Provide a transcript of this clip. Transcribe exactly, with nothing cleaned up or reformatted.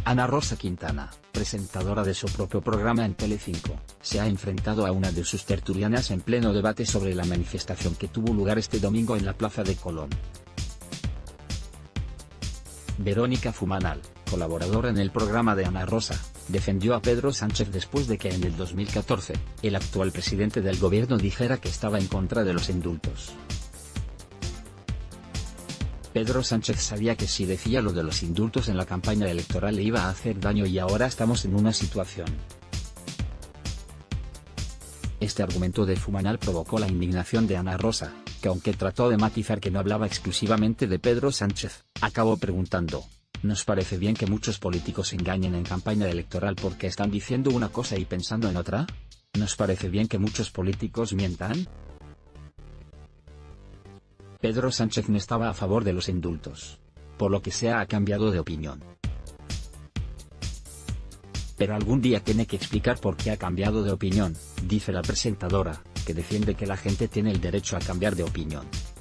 Ana Rosa Quintana, presentadora de su propio programa en Telecinco, se ha enfrentado a una de sus tertulianas en pleno debate sobre la manifestación que tuvo lugar este domingo en la Plaza de Colón. Verónica Fumanal, colaboradora en el programa de Ana Rosa, defendió a Pedro Sánchez después de que en el dos mil catorce, el actual presidente del gobierno dijera que estaba en contra de los indultos. Pedro Sánchez sabía que si decía lo de los indultos en la campaña electoral le iba a hacer daño y ahora estamos en una situación. Este argumento de Fumanal provocó la indignación de Ana Rosa, que aunque trató de matizar que no hablaba exclusivamente de Pedro Sánchez, acabó preguntando: ¿nos parece bien que muchos políticos engañen en campaña electoral porque están diciendo una cosa y pensando en otra? ¿Nos parece bien que muchos políticos mientan? Pedro Sánchez no estaba a favor de los indultos. Por lo que sea ha cambiado de opinión. Pero algún día tiene que explicar por qué ha cambiado de opinión, dice la presentadora, que defiende que la gente tiene el derecho a cambiar de opinión.